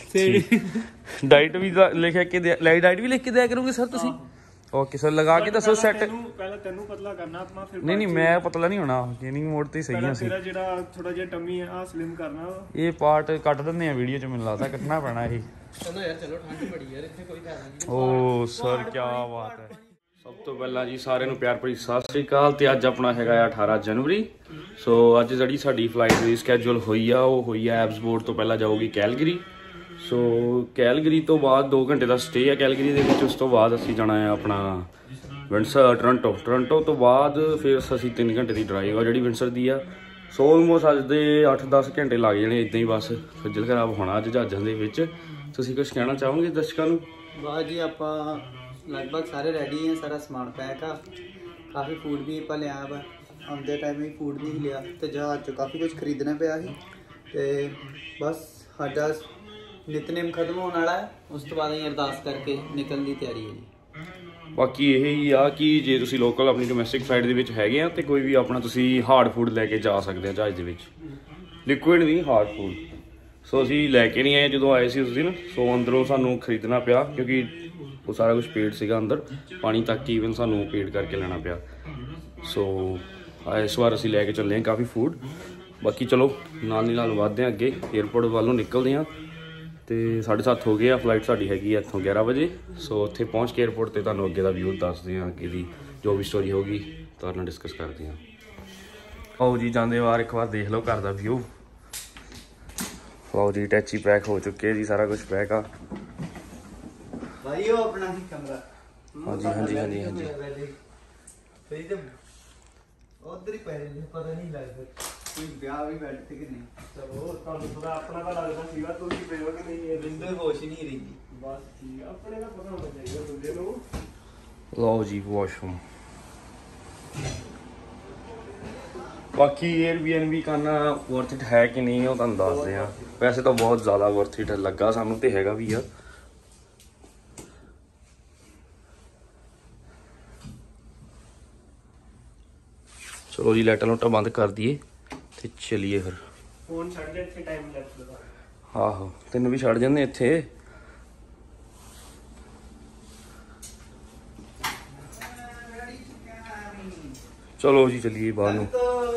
ਡਾਈਟ ਵੀ ਲਿਖਿਆ ਕੇ ਡਾਈਟ ਵੀ ਲਿਖ ਕੇ ਦਿਆ ਕਰੋਗੇ ਸਰ ਤੁਸੀਂ? ਓਕੇ ਸਰ, ਲਗਾ ਕੇ ਦੱਸੋ ਸੈੱਟ। ਪਹਿਲਾਂ ਤੈਨੂੰ ਪਤਲਾ ਕਰਨਾ ਆਪਾਂ, ਫਿਰ ਨਹੀਂ ਨਹੀਂ ਮੈਂ ਪਤਲਾ ਨਹੀਂ ਹੋਣਾ, ਗੇਨਿੰਗ ਮੋਡ ਤੇ ਸਹੀ ਆ ਅਸੀਂ। ਤੇਰਾ ਜਿਹੜਾ ਥੋੜਾ ਜਿਹਾ ਟੰਮੀ ਆ ਸਲਿਮ ਕਰਨਾ। ਇਹ ਪਾਰਟ ਕੱਟ ਦਿੰਦੇ ਆ ਵੀਡੀਓ 'ਚ, ਮੈਨੂੰ ਲੱਗਦਾ ਕੱਟਣਾ ਪੈਣਾ ਇਹ। ਚਲੋ ਯਾਰ ਚਲੋ, ਠੰਡ ਬੜੀ ਯਾਰ ਇੱਥੇ, ਕੋਈ ਫਾਇਦਾ ਨਹੀਂ। ਓ ਸਰ ਕੀ ਬਾਤ ਹੈ। ਸਭ ਤੋਂ ਪਹਿਲਾਂ ਜੀ ਸਾਰਿਆਂ ਨੂੰ ਪਿਆਰ ਭਰੀ ਸਤਿ ਸ੍ਰੀ ਅਕਾਲ। ਤੇ ਅੱਜ ਆਪਣਾ ਹੈਗਾ ਆ ਅਠਾਰਾਂ ਜਨਵਰੀ। ਸੋ ਅੱਜ ਜਿਹੜੀ ਸਾਡੀ ਫਲਾਈਟ ਦੀ ਸਕੈਜੂਲ ਹੋਈ ਆ ਉਹ ਹੋਈ ਆ ਐਬਸਵੋਰਡ ਤੋਂ ਪਹਿਲਾਂ ਜਾਊਗੀ ਕੈਲਗਰੀ। ਸੋ ਕੈਲਗਰੀ ਤੋਂ ਬਾਅਦ ਦੋ ਘੰਟੇ ਦਾ ਸਟੇ ਆ ਕੈਲਗਰੀ ਦੇ ਵਿੱਚ। ਉਸ ਤੋਂ ਬਾਅਦ ਅਸੀਂ ਜਾਣਾ ਆ ਆਪਣਾ ਵਿੰਡਸਰ ਟੋਰਾਂਟੋ। ਟੋਰਾਂਟੋ ਤੋਂ ਬਾਅਦ ਫਿਰ ਅਸੀਂ ਤਿੰਨ ਘੰਟੇ ਦੀ ਡਰਾਈਵ ਆ ਜਿਹੜੀ ਵਿੰਡਸਰ ਦੀ ਆ। ਸੋ ਆਲਮੋਸਟ ਅੱਜ ਦੇ ਅੱਠ ਦਸ ਘੰਟੇ ਲੱਗ ਜਾਣੇ ਇੱਦਾਂ ਹੀ, ਬਸ ਖੱਜਲ ਖਰਾਬ ਹੋਣਾ ਅੱਜ ਜਹਾਜ਼ਾਂ ਦੇ ਵਿੱਚ। ਤੁਸੀਂ ਕੁਝ ਕਹਿਣਾ ਚਾਹੋਗੇ ਦਰਸ਼ਕਾਂ ਨੂੰ? ਵਾਹ ਜੀ, ਆਪਾਂ ਲਗਭਗ ਸਾਰੇ ਰੈਡੀ ਆ, ਸਾਰਾ ਸਮਾਨ ਪੈਕ ਆ। ਕਾਫੀ ਫੂਡ ਵੀ ਆਪਾਂ ਲਿਆ ਵਾ, ਆਉਂਦੇ ਟਾਈਮ ਵੀ ਫੂਡ ਨਹੀਂ ਲਿਆ ਤੇ ਜਹਾਜ਼ 'ਚੋਂ ਕਾਫੀ ਕੁਝ ਖਰੀਦਣਾ ਪਿਆ ਸੀ। ਤੇ ਬਸ ਸਾਡਾ ਨਿਤਨੇਮ ਖਤਮ ਹੋਣ ਵਾਲਾ ਹੈ, ਉਸ ਤੋਂ ਬਾਅਦ ਅਸੀਂ ਅਰਦਾਸ ਕਰਕੇ ਨਿਕਲਣ ਦੀ ਤਿਆਰੀ ਹੈ ਜੀ। ਬਾਕੀ ਇਹ ਹੀ ਆ ਕਿ ਜੇ ਤੁਸੀਂ ਲੋਕਲ ਆਪਣੀ ਡੋਮੈਸਟਿਕ ਫਲਾਈਟ ਦੇ ਵਿੱਚ ਹੈਗੇ ਆ ਤੇ ਕੋਈ ਵੀ ਆਪਣਾ ਤੁਸੀਂ ਹਾਰਡ ਫੂਡ ਲੈ ਕੇ ਜਾ ਸਕਦੇ ਆ ਜਹਾਜ਼ ਦੇ ਵਿੱਚ, ਲਿਕੁਇਡ ਨਹੀਂ ਹਾਰਡ ਫੂਡ। ਸੋ ਅਸੀਂ ਲੈ ਕੇ ਨਹੀਂ ਆਏ ਜਦੋਂ ਆਏ ਸੀ ਉਸ ਦਿਨ। ਸੋ ਅੰਦਰੋਂ ਸਾਨੂੰ ਖਰੀਦਣਾ ਪਿਆ ਕਿਉਂਕਿ ਉਹ ਸਾਰਾ ਕੁਝ ਪੇਡ ਸੀਗਾ ਅੰਦਰ, ਪਾਣੀ ਤੱਕ ਈਵਨ ਸਾਨੂੰ ਪੇਡ ਕਰਕੇ ਲੈਣਾ ਪਿਆ। ਸੋ ਇਸ ਵਾਰ ਅਸੀਂ ਲੈ ਕੇ ਚੱਲੇ ਹਾਂ ਕਾਫੀ ਫੂਡ। ਬਾਕੀ ਚਲੋ ਨਾਲ ਦੀ ਨਾਲ ਵੱਧਦੇ ਹਾਂ ਅੱਗੇ, ਏਅਰਪੋਰਟ ਵੱਲੋਂ ਨਿਕਲਦੇ ਹਾਂ। ਤੇ ਸਾਢੇ ਸੱਤ ਹੋ ਗਏ ਆ, ਫਲਾਈਟ ਸਾਡੀ ਹੈਗੀ ਆ ਇੱਥੋਂ ਗਿਆਰਾਂ ਵਜੇ। ਸੋ ਉੱਥੇ ਪਹੁੰਚ ਕੇ ਏਅਰਪੋਰਟ ਤੇ ਤੁਹਾਨੂੰ ਅੱਗੇ ਦਾ ਵਿਊ ਦੱਸਦੇ ਹਾਂ, ਅੱਗੇ ਦੀ ਜੋ ਵੀ ਸਟੋਰੀ ਹੋਊਗੀ ਤੁਹਾਡੇ ਨਾਲ ਡਿਸਕਸ ਕਰਦੇ ਹਾਂ। ਆਓ ਜੀ ਜਾਂਦੇ ਵਾਰ ਇੱਕ ਵਾਰ ਦੇਖ ਲਓ ਘਰ ਦਾ ਵਿਊ। ਆਓ ਜੀ ਟੈਚੀ ਪੈਕ ਹੋ ਚੁੱਕੇ ਜੀ, ਸਾਰਾ ਕੁਝ ਪੈਕ ਆ ਭਾਈ। ਉਹ ਆਪਣਾ ਹੀ ਕਮਰਾ। ਹਾਂਜੀ ਹਾਂਜੀ ਹਾਂਜੀ ਹਾਂਜੀ ਤੇ ਉਧਰ ਹੀ ਪੈ ਰਹੇ, ਪਤਾ ਨਹੀਂ ਲੱਗਦਾ। ਕੋਈ ਵਿਆਹ ਵੀ ਬੈਠ ਤੇ ਕਿ ਨਹੀਂ ਚਲੋ ਤੁਹਾਨੂੰ ਪਤਾ ਆਪਣਾ ਤਾਂ ਲੱਗਦਾ ਸੀਗਾ ਤੁਸੀਂ ਪਏਓ ਕਿ ਨਹੀਂ ਇਹ ਬਿੰਦੂ ਹੋਸ਼ ਨਹੀਂ ਰਹੀ ਬਸ ਠੀਕ ਆਪਣੇ ਦਾ ਪਤਾ ਹੋਣਾ ਚਾਹੀਦਾ ਬੰਦੇ ਨੂੰ ਲਓ ਜੀ ਵਾਸ਼ਰੂਮ। ਬਾਕੀ ਏਅਰਬੀਐਨਬੀ ਕਰਨਾ ਵਰਥ ਇਟ ਹੈ ਕਿ ਨਹੀਂ ਉਹ ਤੁਹਾਨੂੰ ਦੱਸਦੇ ਆ। ਵੈਸੇ ਤਾਂ ਬਹੁਤ ਜ਼ਿਆਦਾ ਵਰਥ ਇਟ ਲੱਗਾ ਸਾਨੂੰ ਤੇ ਹੈਗਾ ਵੀ ਆ। ਚਲੋ ਜੀ ਲਾਈਟਾਂ ਲੂਟਾਂ ਬੰਦ ਕਰ ਦਈਏ ਤੇ ਚਲੀਏ ਫਿਰ। ਫੋਨ ਛੱਡ ਦੇ ਇੱਥੇ ਟਾਈਮ ਲੈਪਸ ਲਗਾ। ਆਹੋ ਤੈਨੂੰ ਵੀ ਛੱਡ ਜਾਂਦੇ ਇੱਥੇ। ਚਲੋ ਜੀ ਚਲੀਏ ਬਾਹਰ ਨੂੰ।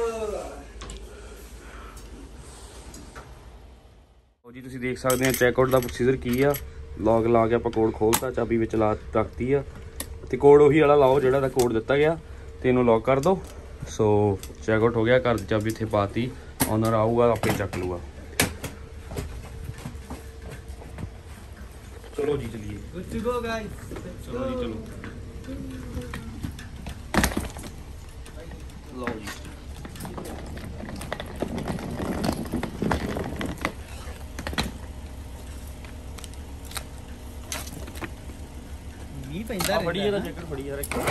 ਜੀ ਤੁਸੀਂ ਦੇਖ ਸਕਦੇ ਆ ਚੈੱਕਆਊਟ ਦਾ ਪ੍ਰੋਸੀਜਰ ਕੀ ਆ। ਲੌਕ ਲਾ ਕੇ ਆਪਾਂ ਕੋਡ ਖੋਲਤਾ, ਚਾਬੀ ਵਿੱਚ ਲਾ ਰੱਖਤੀ ਆ ਤੇ ਕੋਡ ਉਹੀ ਵਾਲਾ ਲਾਓ ਜਿਹੜਾ ਦਾ ਕੋਡ ਦਿੱਤਾ ਗਿਆ ਤੇ ਇਹਨੂੰ ਲੌਕ ਕਰ ਦਿਓ। ਸੋ ਚੈੱਕਆਊਟ ਹੋ ਗਿਆ। ਘਰ ਦੀ ਚਾਬੀ ਇੱਥੇ ਪਾਤੀ, ਓਨਰ ਆਊਗਾ ਆਪੇ ਚੱਕ ਲੂਗਾ। ਚਲੋ ਜੀ ਚਲੀਏ। Good to go guys. ਚਲੋ ਜੀ ਚਲੋ। ਲਓ ਜੀ ਮੀਂਹ ਪੈਂਦਾ ਆ ਫੜੀ ਇਹਦਾ ਜੈਕਟ ਫੜੀ ਯਾਰ ਇੱਕ।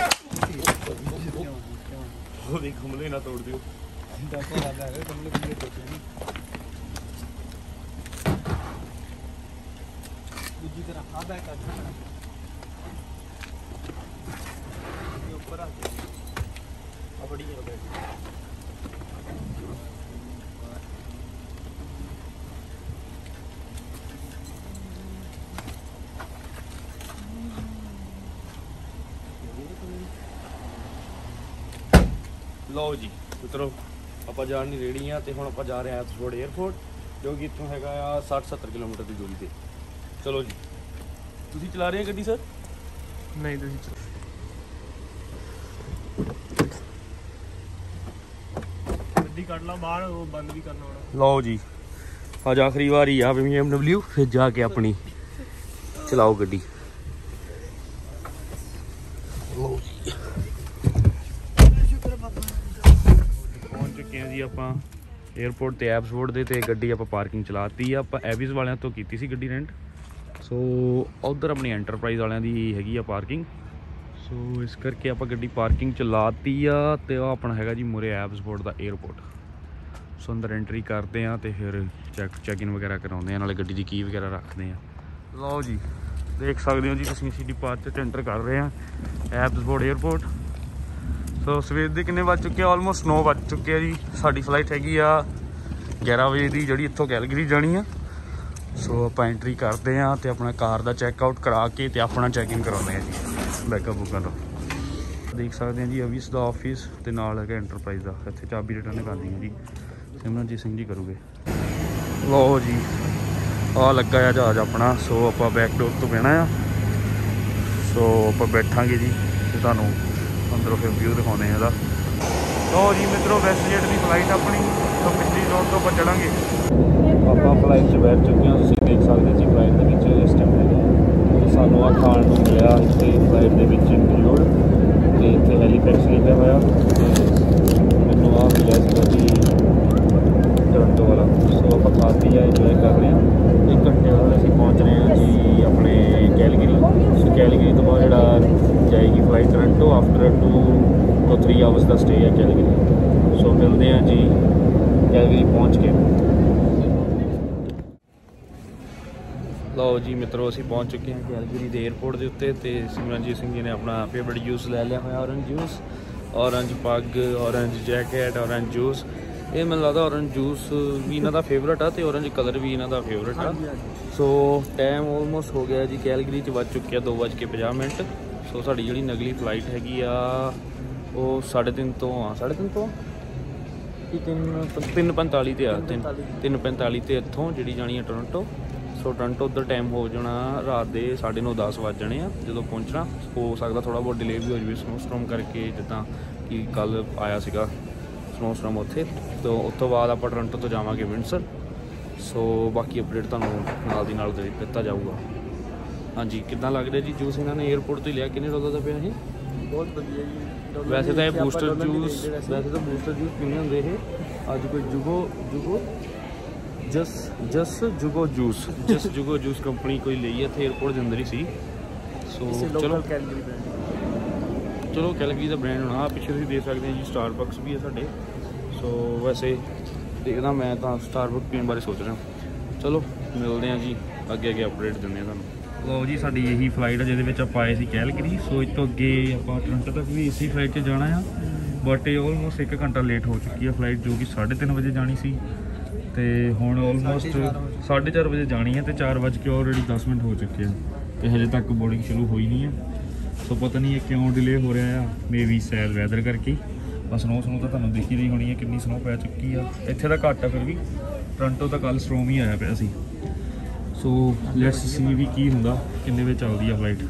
ਉਹ ਦੇਖ ਹਮਲੇ ਨਾ ਤੋੜ ਦਿਓ। ਦੱਸੋ ਲੱਗਦਾ ਹੈ ਤੁਮਨੇ ਕਿੰਨੇ ਸੋਚੇ ਨਹੀਂ ਦੂਜੀ ਤਰ੍ਹਾਂ ਆ ਬੈਕ ਕਰ ਇਹ ਉੱਪਰ ਆ ਆ ਬੜੀ ਹੈ ਬੈਕ। ਲਓ ਜੀ ਮਿੱਤਰੋ ਆਪਾਂ ਜਾਣ ਨਹੀਂ ਰੇੜੀ ਆ ਤੇ ਹੁਣ ਆਪਾਂ ਜਾ ਰਹੇ ਆ ਐਬਸਫੋਰਡ 에ਅਰਪੋਰਟ ਜੋ ਕਿ ਇੱਥੋਂ ਹੈਗਾ ਆ ਸੱਠ ਸੱਤਰ ਕਿਲੋਮੀਟਰ ਦੀ ਦੂਰੀ ਤੇ। ਚਲੋ ਜੀ ਤੁਸੀਂ ਚਲਾ ਰਹੇ ਆ ਗੱਡੀ ਸਰ? ਨਹੀਂ ਤੁਸੀਂ ਗੱਡੀ ਕੱਢ ਲਾ ਬਾਹਰ, ਉਹ ਬੰਦ ਵੀ ਕਰਨਾ ਹੋਣਾ। ਲਓ ਜੀ ਅੱਜ ਆਖਰੀ ਵਾਰੀ ਆ ਬੀ ਐਮ ਡਬਲਿਊ, ਫਿਰ ਜਾ ਕੇ ਆਪਣੀ ਚਲਾਓ ਗੱਡੀ। ਲਓ ਜੀ ਪਹੁੰਚ ਚੁੱਕੇ ਆ ਜੀ ਆਪਾਂ 에ਅਰਪੋਰਟ ਤੇ ਐਬਸਫੋਰਡ ਦੇ ਤੇ ਗੱਡੀ ਆਪਾਂ ਪਾਰਕਿੰਗ ਚਲਾਤੀ ਆ। ਆਪਾਂ ਐਵੀਜ਼ ਵਾਲਿਆਂ ਤੋਂ ਕੀਤੀ ਸੀ ਗੱਡੀ ਰੈਂਟ। ਸੋ ਉਧਰ ਆਪਣੀ ਐਂਟਰਪ੍ਰਾਈਜ਼ ਵਾਲਿਆਂ ਦੀ ਹੈਗੀ ਆ ਪਾਰਕਿੰਗ। ਸੋ ਇਸ ਕਰਕੇ ਆਪਾਂ ਗੱਡੀ ਪਾਰਕਿੰਗ ਚਲਾਤੀ ਆ ਤੇ ਉਹ ਆਪਣਾ ਹੈਗਾ ਜੀ ਮੂਰੇ ਐਬਸਫੋਰਡ ਦਾ 에ਅਰਪੋਰਟ। ਸੋ ਅੰਦਰ ਐਂਟਰੀ ਕਰਦੇ ਆ ਤੇ ਫਿਰ ਚੈੱਕ ਚੈੱਕ ਇਨ ਵਗੈਰਾ ਕਰਾਉਂਦੇ ਆ, ਨਾਲੇ ਗੱਡੀ ਦੀ ਕੀ ਵਗੈਰਾ ਰੱਖਦੇ ਆ। ਲਓ ਜੀ ਦੇਖ ਸਕਦੇ ਹੋ ਜੀ ਤੁਸੀਂ ਅਸੀਂ ਡਿਪਾਰਚਰ 'ਚ ਐਂਟਰ ਕਰ ਰਹੇ ਆ ਐਬਸਫੋਰਡ 에ਅਰਪੋਰਟ। ਸੋ ਸਵੇਰ ਦੇ ਕਿੰਨੇ ਵੱਜ ਚੁੱਕੇ ਆ? ਆਲਮੋਸਟ ਨੌ ਵੱਜ ਚੁੱਕੇ ਆ ਜੀ। ਸਾਡੀ ਫਲਾਈਟ ਹੈਗੀ ਆ ਗਿਆਰਾਂ ਵਜੇ ਦੀ ਜਿਹੜੀ ਇੱਥੋਂ ਕੈਲਗਰੀ ਜਾਣੀ ਆ। ਸੋ ਆਪਾਂ ਐਂਟਰੀ ਕਰਦੇ ਆ ਤੇ ਆਪਣਾ ਕਾਰ ਦਾ ਚੈੱਕਆਊਟ ਕਰਾ ਕੇ ਤੇ ਆਪਣਾ ਚੈੱਕ ਇਨ ਕਰਾਉਂਦੇ ਆ ਜੀ ਬੈਕਅਪ ਬੁੱਕਾਂ ਤੋਂ। ਦੇਖ ਸਕਦੇ ਆ ਜੀ ਅਵਿਸ ਦਾ ਆਫਿਸ ਤੇ ਨਾਲ ਹੈਗਾ ਐਂਟਰਪ੍ਰਾਈਜ਼ ਦਾ। ਇੱਥੇ ਚਾਬੀ ਰਿਟਰਨ ਕਰਨੀ ਆ ਜੀ, ਸਿਮਰਨਜੀਤ ਸਿੰਘ ਜੀ ਕਰੂਗੇ। ਲਓ ਜੀ ਆਹ ਲੱਗਾ ਆ ਜਹਾਜ਼ ਆਪਣਾ। ਸੋ ਆਪਾਂ ਬੈਕ ਡੋਰ ਤੋਂ ਬਹਿਣਾ ਆ। ਸੋ ਆਪਾਂ ਬੈਠਾਂਗੇ ਜੀ ਤੇ ਤੁਹਾਨੂੰ ਅੰਦਰੋਂ ਫਿਰ ਵਿਊ ਦਿਖਾਉਂਦੇ ਆ ਇਹਦਾ। ਲਓ ਜੀ ਮਿੱਤਰੋ ਵੈਸਟਜੈਟ ਦੀ ਫਲਾਈਟ ਆਪਣੀ। ਸੋ ਪਿਛਲੀ ਰੋਡ ਤੋਂ ਆਪਾਂ ਚੜਾਂਗੇ। ਆਪਾਂ ਫਲਾਈਟ 'ਚ ਬੈਠ ਚੁੱਕੇ ਹਾਂ। ਤੁਸੀਂ ਦੇਖ ਸਕਦੇ ਜੀ ਫਲਾਈਟ ਦੇ ਵਿੱਚ ਇਸ ਟਾਈਮ ਹੈਗੇ ਸਾਨੂੰ ਆ ਖਾਣ ਨੂੰ ਮਿਲਿਆ ਇੱਥੇ ਫਲਾਈਟ ਦੇ ਵਿੱਚ ਇੰਕਲੂਡ। ਤੇ ਇੱਥੇ ਹੈਲੀਪੈਕਸ ਲਿਖਿਆ ਹੋਇਆ ਤੇ ਮੈਨੂੰ ਆਹ ਮਿਲਿਆ ਸੀਗਾ ਜੀ ਟੋਰਾਂਟੋ ਵਾਲਾ। ਸੋ ਆਪਾਂ ਖਾਤੀ ਆ ਇੰਜੋਏ ਕਰ ਰਹੇ ਹਾਂ। ਇੱਕ ਘੰਟੇ ਬਾਅਦ ਅਸੀਂ ਪਹੁੰਚ ਰਹੇ ਹਾਂ ਜੀ ਆਪਣੇ ਕੈਲਗਰੀ। ਸੋ ਕੈਲਗਰੀ ਤੋਂ ਬਾਅਦ ਜਿਹੜਾ ਜਾਏਗੀ ਫਲਾਈਟ ਟੋਰਾਂਟੋ। ਆਫਟਰ ਟੂ ਤੋਂ ਥ੍ਰੀ ਆਵਰਸ ਦਾ ਸਟੇ ਹੈ ਕੈਲਗਰੀ। ਸੋ ਮਿਲਦੇ ਹਾਂ ਜੀ ਕੈਲਗਰੀ ਪਹੁੰਚ ਕੇ। ਲਓ ਜੀ ਮਿੱਤਰੋ ਅਸੀਂ ਪਹੁੰਚ ਚੁੱਕੇ ਹਾਂ ਕੈਲਗਰੀ ਦੇ 에ਅਰਪੋਰਟ ਦੇ ਉੱਤੇ ਤੇ ਸਿਮਰਨਜੀਤ ਸਿੰਘ ਜੀ ਨੇ ਆਪਣਾ ਫੇਵਰਟ ਜੂਸ ਲੈ ਲਿਆ ਹੋਇਆ ਔਰੰਜ ਜੂਸ। ਔਰੰਜ ਪੱਗ, ਔਰੰਜ ਜੈਕਟ, ਔਰੰਜ ਜੂਸ। ਇਹ ਮੈਨੂੰ ਲੱਗਦਾ ਔਰੰਜ ਜੂਸ ਵੀ ਇਹਨਾਂ ਦਾ ਫੇਵਰਟ ਆ ਤੇ ਔਰੰਜ ਕਲਰ ਵੀ ਇਹਨਾਂ ਦਾ ਫੇਵਰਟ ਆ। ਸੋ ਟਾਈਮ ਆਲਮੋਸਟ ਹੋ ਗਿਆ ਜੀ ਕੈਲਗਰੀ 'ਚ ਵੱਜ ਚੁੱਕਿਆ ਦੋ ਵੱਜ ਕੇ ਪੰਜਾਹ ਮਿੰਟ। ਸੋ ਸਾਡੀ ਜਿਹੜੀ ਨਗਲੀ ਫਲਾਈਟ ਹੈਗੀ ਆ ਉਹ ਸਾਢੇ ਤਿੰਨ ਤੋਂ ਆ ਸਾਢੇ ਤਿੰਨ ਤੋਂ ਕੀ ਤਿੰਨ ਤਿੰਨ ਪੰਤਾਲੀ 'ਤੇ ਆ ਤਿੰਨ ਤਿੰਨ ਪੰਤਾਲੀ 'ਤੇ ਇੱਥੋਂ ਜਿਹੜੀ ਜਾਣੀ ਆ ਟੋਰਾਂਟੋ। ਸੋ ਟੋਰਾਂਟੋ ਉੱਧਰ ਟਾਈਮ ਹੋ ਜਾਣਾ ਰਾਤ ਦੇ ਸਾਢੇ ਨੌ ਦਸ ਵੱਜ ਜਾਣੇ ਆ ਜਦੋਂ ਪਹੁੰਚਣਾ। ਹੋ ਸਕਦਾ ਥੋੜ੍ਹਾ ਬਹੁਤ ਡਿਲੇ ਵੀ ਹੋ ਜਾਵੇ ਸਨੋ ਸਟੋਰਮ ਕਰਕੇ, ਜਿੱਦਾਂ ਕਿ ਕੱਲ੍ਹ ਆਇਆ ਸੀਗਾ ਸਨੋ ਸਟੋਰਮ ਉੱਥੇ। ਤੋਂ ਉਸ ਤੋਂ ਬਾਅਦ ਆਪਾਂ ਟੋਰਾਂਟੋ ਤੋਂ ਜਾਵਾਂਗੇ ਵਿੰਡਸਰ। ਸੋ ਬਾਕੀ ਅਪਡੇਟ ਤੁਹਾਨੂੰ ਨਾਲ ਦੀ ਨਾਲ ਦਿੱਤਾ ਜਾਊਗਾ। ਹਾਂਜੀ ਕਿੱਦਾਂ ਲੱਗ ਰਿਹਾ ਜੀ ਜੂਸ ਇਹਨਾਂ ਨੇ 에ਅਰਪੋਰਟ ਤੋਂ ਹੀ ਲਿਆ? ਕਿੰਨੇ ਡਾਲਰ ਦਾ ਪਿਆ ਇਹ? ਬਹੁਤ ਵਧੀਆ ਜੀ। वैसे तो ये बूस्टर जूस वैसे तो बूस्टर जूस पीने होंगे ये अज कोई जुगो जुगो जस जस जुगो जूस जस जुगो जूस कंपनी कोई ली है इतने एयरपोर्ट के अंदर ही सी सो चलो चलो कैलगरी का ब्रांड होना पिछले तुम देख सकते हैं जी स्टारबक्स भी है साढ़े सो वैसे देखना मैं तो स्टारबक्स पीने बारे सोच रहा चलो मिलते हैं जी अगे अगे अपडेट देंगे तुम लो जी साडी यही फ्लाइट है जिहदे आप आए थे कैलगरी सो इस तो अगे आप टोरंटो तक भी इसी फ्लाइट से जाना है बट ये ऑलमोस्ट एक घंटा लेट हो चुकी है फ्लाइट जो कि साढ़े तीन बजे जानी सी तो हुण ऑलमोस्ट साढ़े चार बजे जानी है तो चार बज के ऑलरेडी दस मिनट हो चुके हैं तो हजे तक बोर्डिंग शुरू हुई नहीं है सो पता नहीं है क्यों डिले हो रहा है मे बी शायद वैदर करके बस स्नो स्नो तो तुहानूं दिख ही रही होनी है कितनी स्नो पै चुकी है इत्थे तो घट है फिर भी टोरंटो तो कल स्ट्रोम ही आया पाया सी सो लैट्स सी भी की हुंदा किन्ने बजे चलदी है फ्लाइट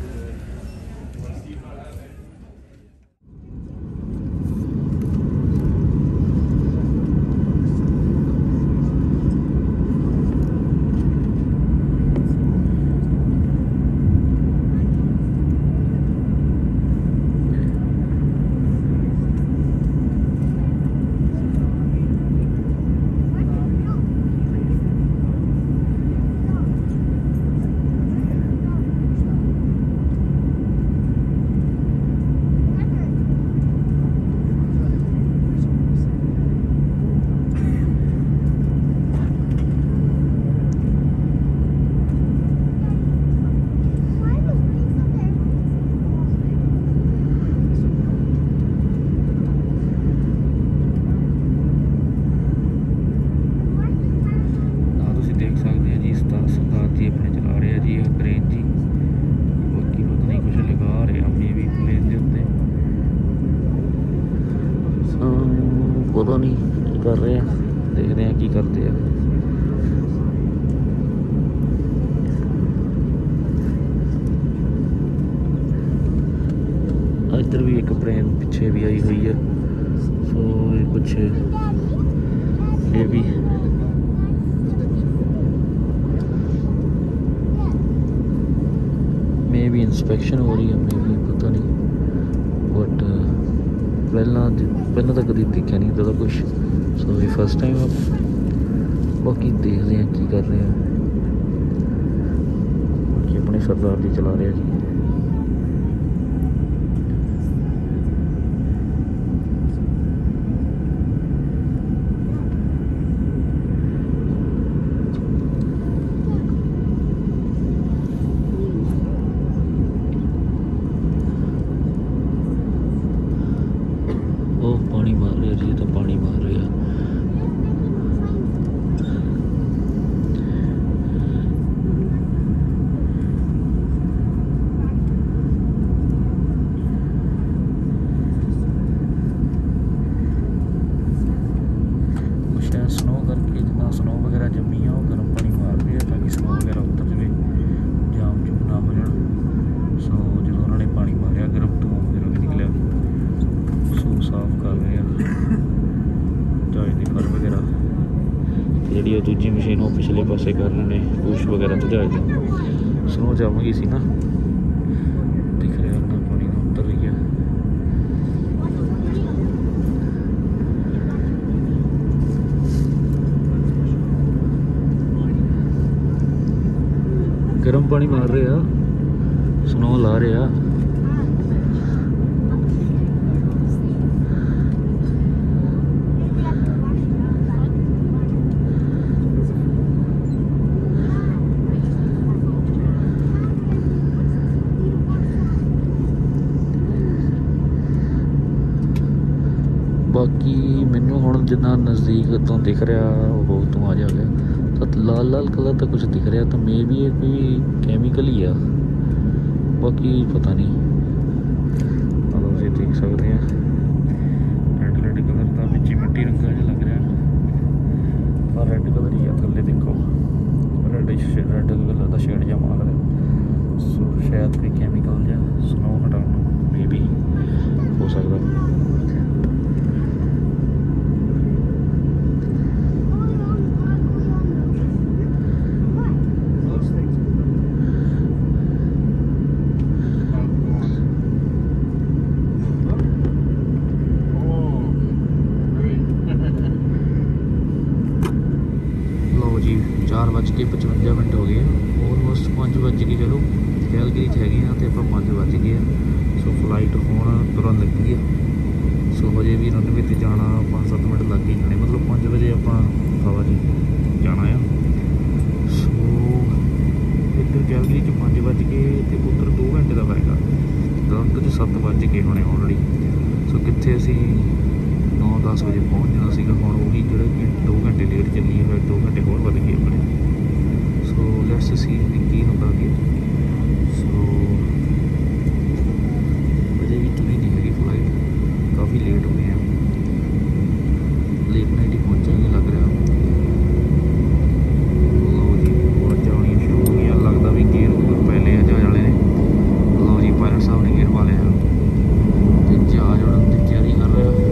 पता नहीं कर रहे हैं देख रहे हैं की करते हैं इधर भी एक प्लेन पीछे भी आई हुई है सो ये कुछ ये भी मे भी इंस्पेक्शन हो रही है मे भी पता नहीं बट पहला पहला तो कभी देखा नहीं इदा कुछ सो ये फर्स्ट टाइम आप बाकी देख रहे हैं की कर रहे हैं बाकी अपने सरदार जी चला रहे हैं जी पानी मार रहा जी तो पानी मार रहा शायद स्नो करके जितना स्नो वगैरह जमी है वो गर्म पानी मार रही है ताकि स्नो वगैरह उतर जाए जाम जूम ना हो जाए सो जो उन्होंने पानी मारिया गर्म धुआं वगैरह भी निकलिया सो साफ कर रहे हैं जहाज की फर वगैरह जी दूजी मशीन वो पिछले पासे कर रहे हैं पुश वगैरह तो जहाज की स्नो जामगी सी ना दिख रहा है ना पानी ना उतर रही है गर्म पानी मार रहे हैं स्नो ला रहे हैं बाकी मैनू हुण जिन्ना नज़दीक तो दिख रहा वो तो आ जाएगा तो लाल लाल कलर तो कुछ दिख रहा तो मे भी ये कोई कैमिकल ही आ बाकी पता नहीं तुम देख सकते हैं रेड रेड कलर का बिच मिट्टी रंगा जो लग रहा पर रेड कलर ही है थले देखो रेड रेड कलर का शेड जहा मार रहा सो शायद कोई कैमिकल जहा स्नो हटाने मे भी हो सकता चार बज के पचवंजा मिनट हो गए ऑलमोस्ट पाँच बज के चलो कैलगरी च हैगे हाँ तो आप पाँच बज गए सो फ्लाइट हुण तुरन लगी है। सो हजे भी रनवे ते जाना पाँच सत्त मिनट लग ही जाने मतलब पाँच बजे आप हवा च जाना है। सो इधर कैलगरी च पाँच बज के तो उधर दो घंटे का पैगा टोरंटो च सत्त बज के होने ऑलरेडी। सो कितने असी नौ दस बजे पहुँच जाना सीगा हुण वही जो दो घंटे लेट चली है फिर दो घंटे होर वध गए अपने। सो लैट्स सी की होंदा कि सो अजे भी तुरी नहीं हैगी फ्लाइट काफ़ी लेट हो गए हैं लेट नाइट ही पहुँचेंगे लग रहा। लो जी आवाज़ां आउणियां शुरू हो गई लगता भी गेयर गूर पहले है जहाज़ वाले ने। लो जी पायलट साहब ने गेयर पा लिया तो जहाज़ उड़न की तैयारी कर रहा।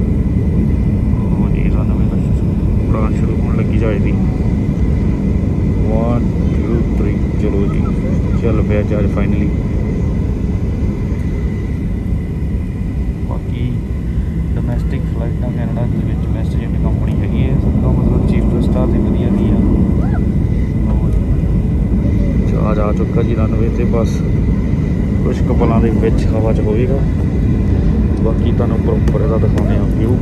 उड़ान शुरू होने लगी जहाज़ की वन टू थ्री चलो जी चल पाया जहाज़ फाइनली। बाकी डोमैसटिक फ्लाइटा कैनेडा के मैसेजेट कंपनी हैगी है सबका मतलब चीफ स्टार से वधिया दी है। जहाज़ आ चुका जी रनवे ते बस कुछ कपलों के हवा च होएगा बाकी तुहानूं प्रॉपर इहदा दिखाने आ व्यू।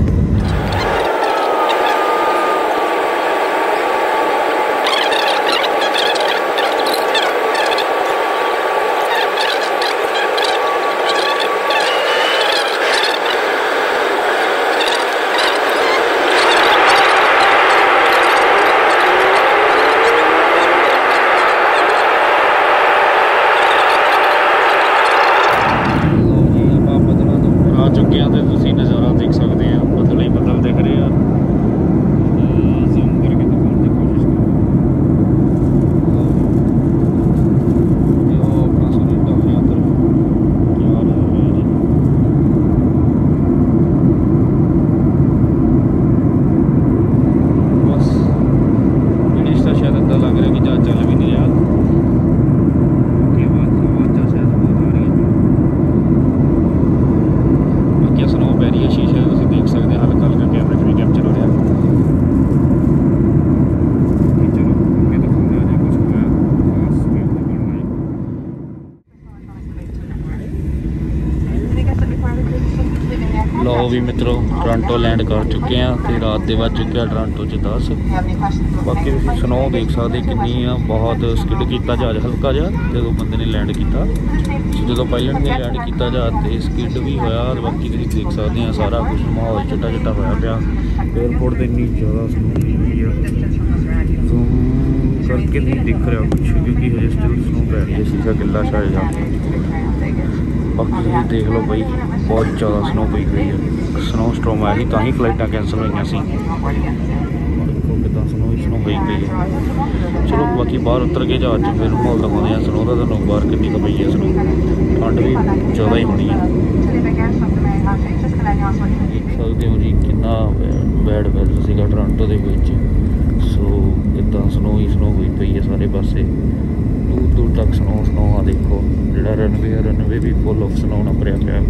लो भी मित्रों टोरंटो लैंड कर चुके हैं तो रात के बज चुके हैं टोरंटो च दस। बाकी तुम स्नो देख सकते कितनी आ बहुत स्किड किया जहाज हल्का जहा जो बंदे ने लैंड किया जो पायलट ने लैंड किया जहाज तो स्किड भी होया। बाकी तुम देख सकते हैं सारा कुछ माहौल चिट्टा चिट्टा होया पाया एयरपोर्ट तो इन्नी ज़्यादा स्नो हुई है जूम करके नहीं दिख रहा कुछ क्योंकि हजे स्टिल स्नो पै रही है शीशा गिला शायद। बाकी देख लो भाई बहुत ज़्यादा स्नो पई हुई है स्नो स्ट्रोम आया था ही फ्लाइटा कैंसल हुई सी देखो कि स्नो ही स्नो हुई पई है। चलो बाकी बाहर उतर के जहाज फिर माहौल दिखाते हैं स्नो का तुहानूं बाहर कितनी क पई है स्नो ठंड भी ज़्यादा ही होनी है। देख सकते हो जी कितना बैड वैदर सीगा टोरंटो दे विच। सो इदा स्नो ही स्नो हुई पई है सारे पासे दूर दूर तक स्नो स्नो आ देखो जो रनवे है रनवे भी फुल ऑफ स्नो ना भरिया पाया।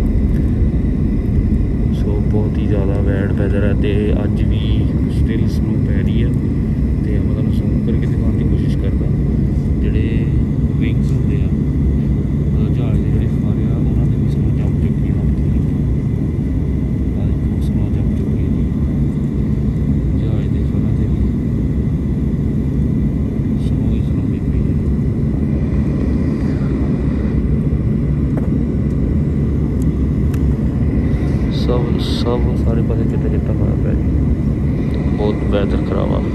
सो बहुत ही ज़्यादा बैड वैदर है तो अज भी स्टिल स्नो पै रही है तो मैं तुहानूं जूम करके दिखाने की कोशिश करता जोड़े विंग्स होंगे मतलब जहाज़ के जोड़े फारे उन्होंने भी स्नो जम चुकी है देखो स्नो जम चुकी है जी जहाज़ के फलों से भी स्नो ही स्नो हुई पई है। सब सब सारे पासे चिट्टा चिट्टा होया पिया जी बहुत वैदर खराब आ।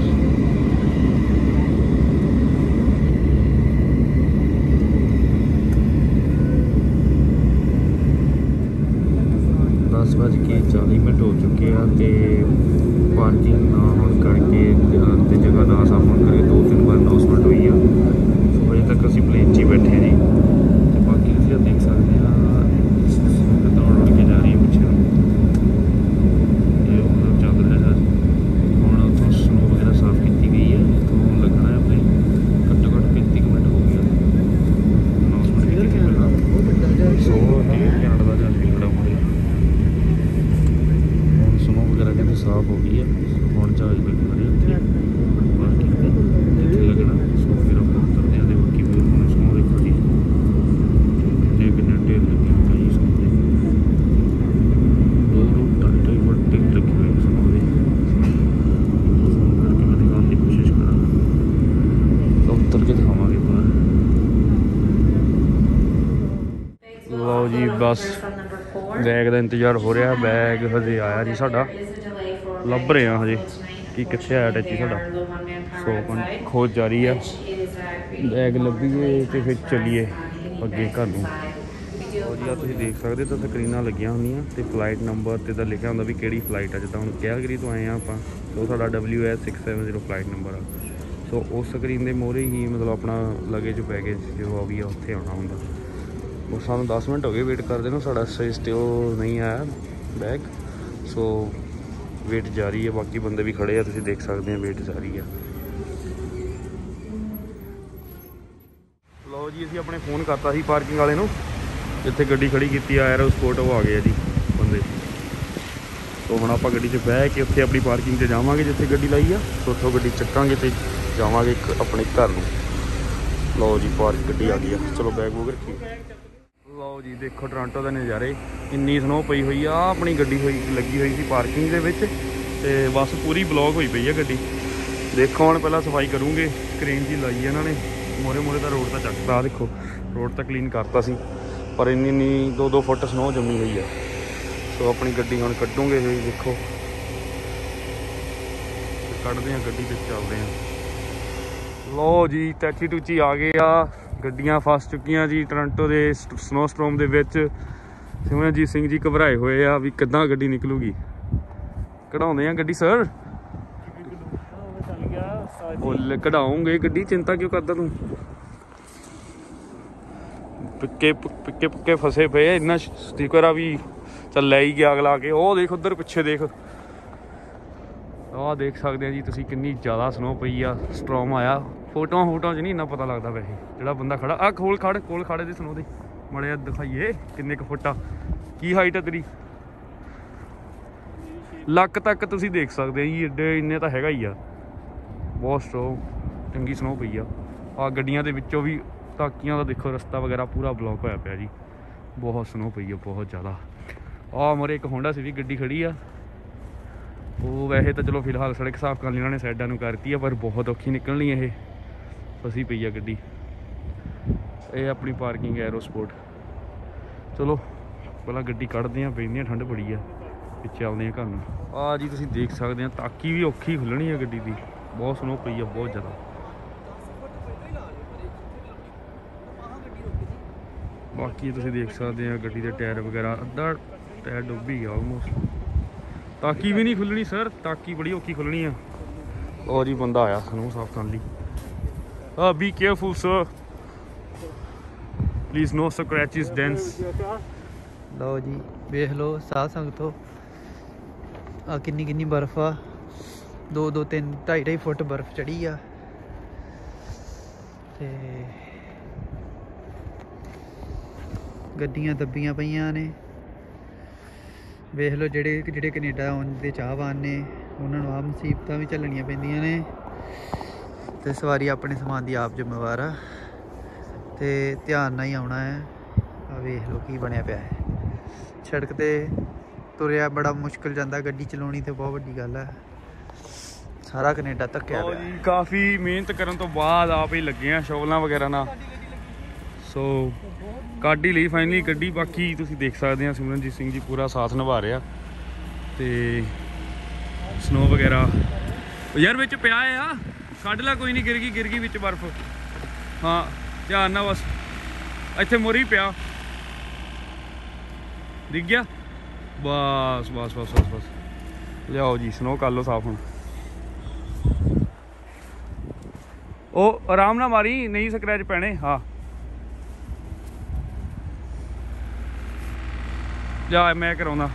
दस बज के चाली मिनट हो चुके हैं तो पार्किंग ना होने करके जगह ना साफ होने करके दो तीन बार अनाउंसमेंट हुई है। तो अजे तक असी प्लेन च ही बैठे हैं जी तो बाकी तुम देख सकते हैं कितना उड़ उड़ के जा रही है पिछले चल रहा है हम उतों स्नो वगैरह साफ की गई है तो लगना है अपने घट्टो घट्ट पैंती मिनट हो गया अनाउंसमेंट की पहला सो कैनेडा का जहाज भी खड़ा हो गया हम स्नो वगैरह कहते साफ हो गई है हम जहाज भी खड़े उत्थे बाकी जिथे लगना बस बैग का इंतजार हो रहा, बैग हजे आया नहीं साडा, लभ रहे हैं हजे कि कित्थे आया टैची साडा। सो खोज जारी है, बैग लभीए तो फिर चलीए अगे घर नूं। और जी तुसीं देख सकते तो स्क्रीनां लगियां होंदियां ते फ्लाइट नंबर ते लिखा होंदा भी किहड़ी फ्लाइट है। जिद्दां हुण कैलगरी तो आए हैं आपां, तो साडा W S six seven zero flight number आ। सो उस स्क्रीन के मोहरे ही मतलब अपना लगेज बैगेज जो भी है उत्थे आना होंदा। और सानूं दस मिनट हो गए वेट करदे नूं, साडा स्टिल नहीं आया बैग। सो वेट जारी है, बाकी बंदे भी खड़े हैं, तुसीं देख सकते हैं वेट जारी है। लो जी असीं अपने फ़ोन करता सी पार्किंग वाले नूं, जिथे गड्डी खड़ी की एयरपोर्ट वो आ गए जी बंदे। तो हुण आपां गड्डी च बह के उत्थे अपनी पार्किंग च जावांगे जिथे गड्डी लाई आ। तो उत्थों गड्डी चक्कांगे तो जावांगे अपने घर नूं। लो जी पार्क गड्डी आ गई है, चलो बैग बूग रखिए। लो जी देखो टोरंटो के नज़ारे, इन्नी स्नो पई हुई आ। अपनी गड्डी हुई लगी हुई सी पार्किंग दे विच ते बस पूरी ब्लॉक हुई पई है गड्डी। देखो हुण पहला सफाई करूँगे, स्क्रीन जी लाई है इन्होंने, मोरे मोरे का रोड तो चकता, देखो रोड तो क्लीन करता सी पर इन्नी इन्नी दो दो फुट स्नो जमी हुई है। सो अपनी गड्डी हुण कड्डूंगे, देखो कढ़ते हैं गड्डी ते चलते हैं। लो जी टैची टूची आ गए आ, गड्डियां फस चुकियां जी टोरंटो के स्नो स्ट्रोम के विच। सिमरनजीत सिंह जी घबराए हुए आ भी किद्दां गड्डी निकलूगी। कढ़ाउंदे आ गड्डी सर, कढ़ाऊंगे गड्डी, चिंता क्यों करदा तू। पिक्के पिक्के पिक्के फसे पे इन्ना स्टिकर आ भी चल लै ही गया अगला के। ओ देख उधर पिछे देख, आह देख सकते हैं जी तुसीं कितनी ज़्यादा स्नो पई आ, स्ट्रॉम आया। फोटो फोटो च नहीं इन्ना पता लगता, वैसे जो बंदा खड़ा आ कोल खड़ कोल खड़े दे स्नो दे मड़े दिखाइए किन्ने क फुट आ, की हाइट है तेरी। लक तक तुसीं देख सकते हैं जी, एडे इन्ने तो हैगा ही आ। बहुत स्ट्रॉन्ग चंगी स्नो पई आ। आ गड्डियां दे विचों भी ताकियां का देखो रस्ता वगैरह पूरा ब्लॉक होया पिया जी, बहुत स्नो पई है बहुत ज़्यादा। आ मरे एक होंडा सिविक गड्डी खड़ी आ, वो वैसे तो चलो फिलहाल सड़क साफ कर ली उन्होंने, साइडा करती है, पर बहुत औखी निकलनी है, फसी पई है गड्डी। ये अपनी पार्किंग एयरोस्पोर्ट। चलो पहला गड्डी कढ़ते हैं, पैंदी ठंड बड़ी है, पिछे आते हैं घर में। आ जी तुसीं देख सकते हैं ताकी भी औखी खुलनी है गड्डी की, बहुत स्नो पई है बहुत ज़्यादा। बाकी तुसीं देख सकते हैं गड्डी के टायर वगैरह अद्धा टायर डुब्बी गया ऑलमोस्ट। ताकी भी नहीं खुलनी सर, ताकी बड़ी औखी खुलनी है। और जी बंदा आया स्नो साफ करने ली। Uh, be careful sir, please no scratches dents। लो जी वेख लो साथ संगतो आ किन्नी किन्नी बर्फ आ, दो दो तीन ढाई ढाई फुट बर्फ चढ़ी आ। ते गड्डियां दब्बियां पईयां ने, वेख लो जेड़े जेड़े कनेडा आउण दे चाहवान ने उन्हां नूं आ मुसीबतां भी झल्लणियां पैंदियां ने। ते सवारी अपने समान की आप जिम्मेवार आ, ते ध्यान नाल ही आउणा है। आ वेख लो की बनिया पिया है, सड़क ते तुरिया बड़ा मुश्किल जाता, गड्डी चलाउणी ते बहुत वड्डी गल है। सारा कनेडा धक्किया पिया है। काफ़ी मेहनत करन तो बाद आप ही लगे हैं शोवलां वगैरह ना। सो कढ़ ही ली फाइनली गड्डी। बाकी तुसीं देख सकते हैं सिमरनजीत सिंह जी पूरा साथ निभा रहा, ते स्नो वगैरह यार विच पिया आ, कढ़ ला कोई नहीं, गिर गई गिर गई विच बर्फ। हाँ ध्यान ना बस, इत्थे मुरी पिया दिख गया, बस बस बस बस बस लियाओ जी स्नो कर लो साफ। हूँ ओ आराम ना मारी, नहीं स्क्रैच पैने। हाँ लिया मैं कराउंदा।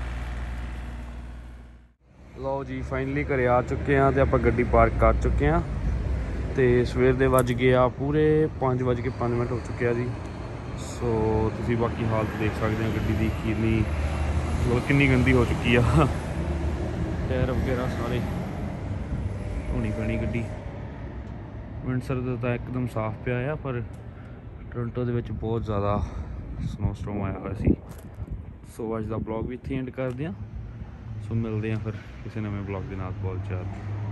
लो जी फाइनली घरे आ चुके हैं, तो आप गड्डी पार्क कर चुके हैं। तो सवेर दे वज गए आ पूरे पाँच बज के पाँच मिनट हो चुके हैं जी। सो तुसीं बाकी हालत देख सकते हैं गड्डी की किन्नी मतलब किन्नी गंदी हो चुकी है। टायर वगैरह सारे धोनी पैनी गड्डी। विंडसर तो एकदम साफ पिया है, पर टोरंटो दे विच बहुत ज़्यादा स्नो स्ट्रॉम आया हुआ सी। सो अज का ब्लॉग भी इत्थे एंड करते हैं। सो मिलते हैं फिर किसी नवे ब्लॉग के नाल बहुत चार।